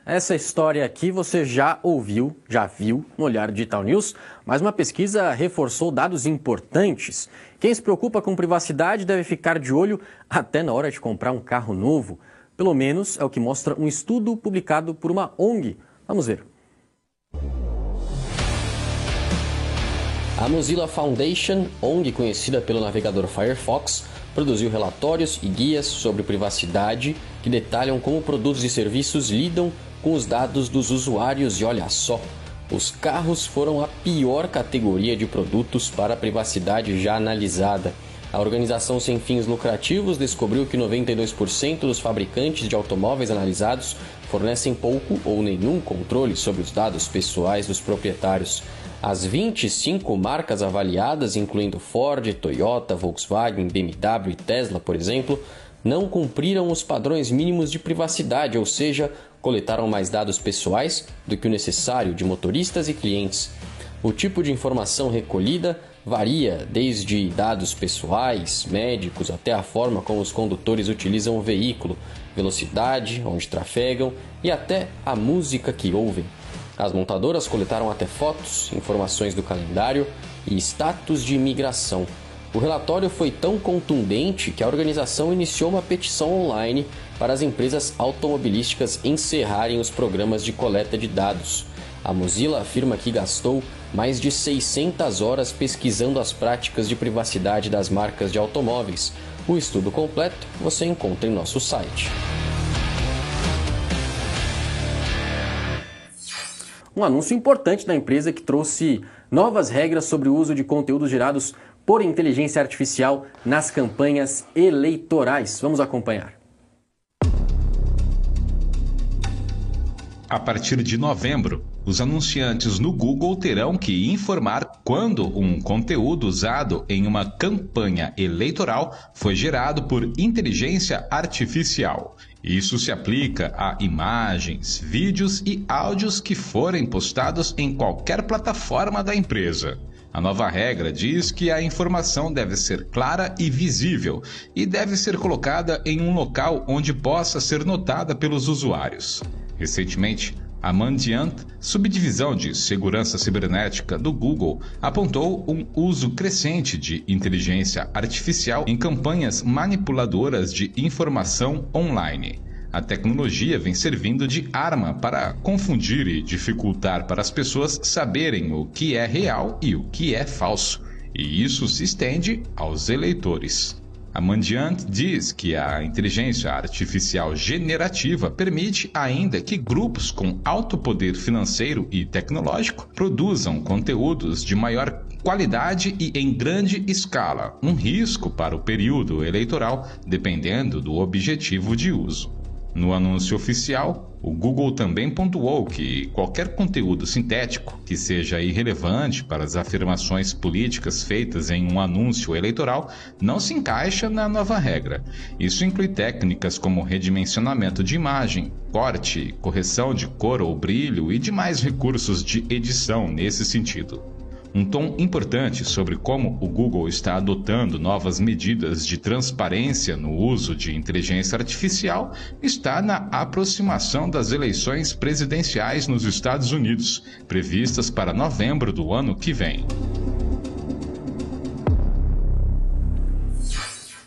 Essa história aqui você já ouviu, já viu no Olhar Digital News, mas uma pesquisa reforçou dados importantes. Quem se preocupa com privacidade deve ficar de olho até na hora de comprar um carro novo. Pelo menos é o que mostra um estudo publicado por uma ONG. Vamos ver. A Mozilla Foundation, ONG conhecida pelo navegador Firefox, produziu relatórios e guias sobre privacidade que detalham como produtos e serviços lidam com os dados dos usuários. E olha só, os carros foram a pior categoria de produtos para a privacidade já analisada. A organização sem fins lucrativos descobriu que 92% dos fabricantes de automóveis analisados fornecem pouco ou nenhum controle sobre os dados pessoais dos proprietários. As 25 marcas avaliadas, incluindo Ford, Toyota, Volkswagen, BMW e Tesla, por exemplo, não cumpriram os padrões mínimos de privacidade, ou seja, coletaram mais dados pessoais do que o necessário de motoristas e clientes. O tipo de informação recolhida varia desde dados pessoais, médicos, até a forma como os condutores utilizam o veículo, velocidade, onde trafegam e até a música que ouvem. As montadoras coletaram até fotos, informações do calendário e status de imigração. O relatório foi tão contundente que a organização iniciou uma petição online para as empresas automobilísticas encerrarem os programas de coleta de dados. A Mozilla afirma que gastou mais de 600 horas pesquisando as práticas de privacidade das marcas de automóveis. O estudo completo você encontra em nosso site. Um anúncio importante da empresa que trouxe novas regras sobre o uso de conteúdos gerados por inteligência artificial nas campanhas eleitorais. Vamos acompanhar. A partir de novembro, os anunciantes no Google terão que informar quando um conteúdo usado em uma campanha eleitoral foi gerado por inteligência artificial. Isso se aplica a imagens, vídeos e áudios que forem postados em qualquer plataforma da empresa. A nova regra diz que a informação deve ser clara e visível e deve ser colocada em um local onde possa ser notada pelos usuários. Recentemente, a Mandiant, subdivisão de segurança cibernética do Google, apontou um uso crescente de inteligência artificial em campanhas manipuladoras de informação online. A tecnologia vem servindo de arma para confundir e dificultar para as pessoas saberem o que é real e o que é falso, e isso se estende aos eleitores. A Mandiant diz que a inteligência artificial generativa permite ainda que grupos com alto poder financeiro e tecnológico produzam conteúdos de maior qualidade e em grande escala, um risco para o período eleitoral, dependendo do objetivo de uso. No anúncio oficial, o Google também pontuou que qualquer conteúdo sintético que seja irrelevante para as afirmações políticas feitas em um anúncio eleitoral não se encaixa na nova regra. Isso inclui técnicas como redimensionamento de imagem, corte, correção de cor ou brilho e demais recursos de edição nesse sentido. Um tom importante sobre como o Google está adotando novas medidas de transparência no uso de inteligência artificial está na aproximação das eleições presidenciais nos Estados Unidos, previstas para novembro do ano que vem.